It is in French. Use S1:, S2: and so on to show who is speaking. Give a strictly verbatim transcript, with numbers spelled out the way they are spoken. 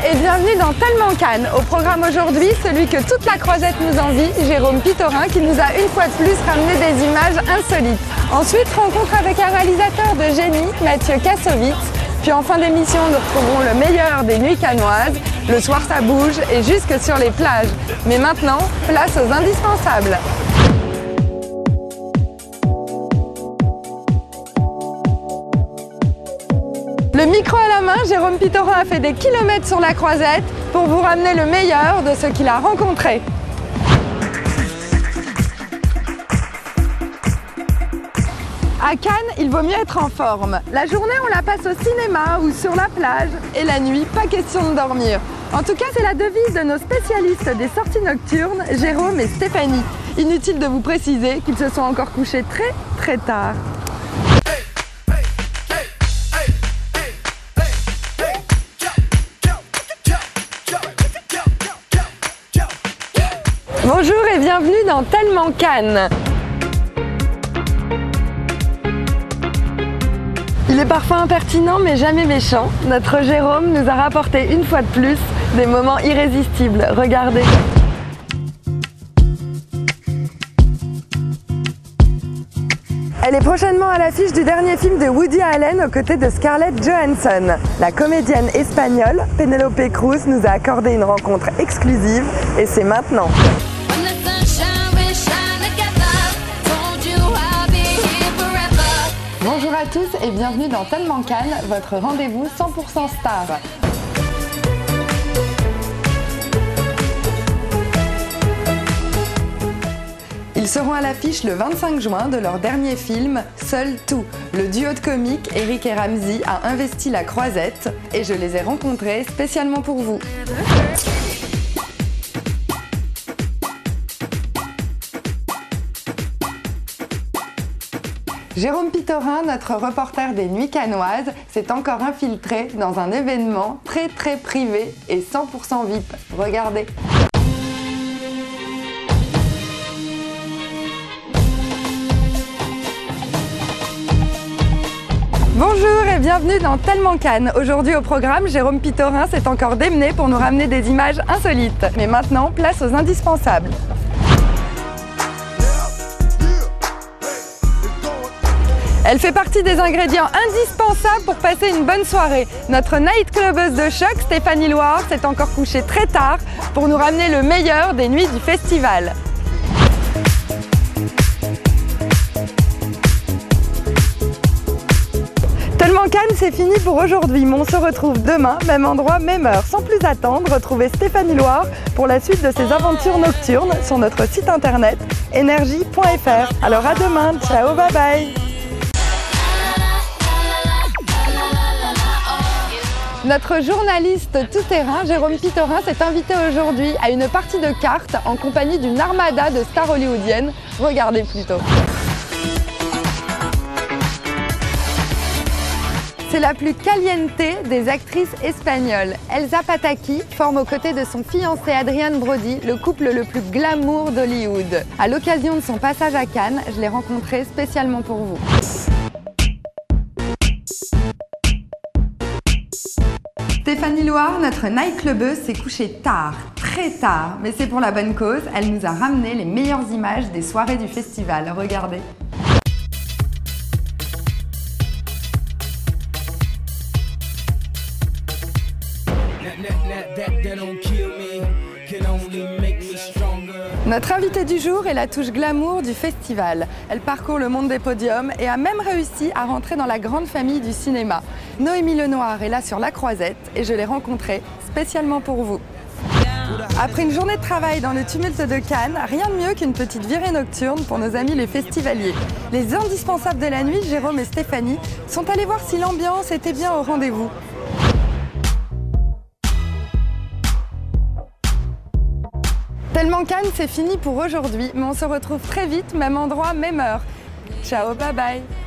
S1: et bienvenue dans Tellement Cannes. Au programme aujourd'hui, celui que toute la Croisette nous envie, Jérôme Pittorin, qui nous a une fois de plus ramené des images insolites. Ensuite, rencontre avec un réalisateur de génie, Mathieu Kassovitz. Puis en fin d'émission, nous retrouverons le meilleur des nuits cannoises. Le soir, ça bouge et jusque sur les plages. Mais maintenant, place aux indispensables. Le micro à la main, Jérôme Pittorin a fait des kilomètres sur la Croisette pour vous ramener le meilleur de ce qu'il a rencontré. À Cannes, il vaut mieux être en forme. La journée, on la passe au cinéma ou sur la plage. Et la nuit, pas question de dormir. En tout cas, c'est la devise de nos spécialistes des sorties nocturnes, Jérôme et Stéphanie. Inutile de vous préciser qu'ils se sont encore couchés très très tard. Bonjour et bienvenue dans Tellement Cannes. Il est parfois impertinent mais jamais méchant. Notre Jérôme nous a rapporté une fois de plus des moments irrésistibles. Regardez. Elle est prochainement à l'affiche du dernier film de Woody Allen aux côtés de Scarlett Johansson. La comédienne espagnole Penélope Cruz nous a accordé une rencontre exclusive et c'est maintenant. Bonjour à tous et bienvenue dans Tellement Cannes, votre rendez-vous cent pour cent star. Ils seront à l'affiche le vingt-cinq juin de leur dernier film, Seul Tout. Le duo de comiques Eric et Ramzy a investi la Croisette et je les ai rencontrés spécialement pour vous. Jérôme Pittorin, notre reporter des Nuits cannoises, s'est encore infiltré dans un événement très très privé et cent pour cent V I P. Regardez. Bonjour et bienvenue dans Tellement Cannes. Aujourd'hui au programme, Jérôme Pittorin s'est encore démené pour nous ramener des images insolites. Mais maintenant, place aux indispensables. Elle fait partie des ingrédients indispensables pour passer une bonne soirée. Notre nightclubeuse de choc, Stéphanie Loire, s'est encore couchée très tard pour nous ramener le meilleur des nuits du festival. Tellement Cannes, c'est fini pour aujourd'hui, mais on se retrouve demain, même endroit, même heure. Sans plus attendre, retrouvez Stéphanie Loire pour la suite de ses aventures nocturnes sur notre site internet énergie point F R. Alors à demain, ciao, bye bye. Notre journaliste tout-terrain, Jérôme Pittorin, s'est invité aujourd'hui à une partie de cartes en compagnie d'une armada de stars hollywoodiennes. Regardez plutôt. C'est la plus caliente des actrices espagnoles. Elsa Pataky forme aux côtés de son fiancé Adrien Brody le couple le plus glamour d'Hollywood. À l'occasion de son passage à Cannes, je l'ai rencontré spécialement pour vous. Stéphanie Loire, notre nightclubeuse, s'est couchée tard, très tard, mais c'est pour la bonne cause. Elle nous a ramené les meilleures images des soirées du festival. Regardez. Notre invitée du jour est la touche glamour du festival. Elle parcourt le monde des podiums et a même réussi à rentrer dans la grande famille du cinéma. Noémie Lenoir est là sur la Croisette et je l'ai rencontrée spécialement pour vous. Après une journée de travail dans le tumulte de Cannes, rien de mieux qu'une petite virée nocturne pour nos amis les festivaliers. Les indispensables de la nuit, Jérôme et Stéphanie, sont allés voir si l'ambiance était bien au rendez-vous. Tellement Cannes, c'est fini pour aujourd'hui, mais on se retrouve très vite, même endroit, même heure. Ciao, bye bye.